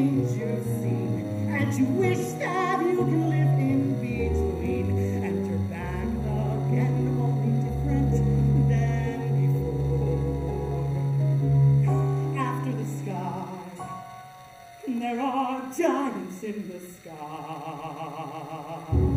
change you've seen, and you wish that you could live in between, and you're back again, only different than before. After the sky, there are giants in the sky.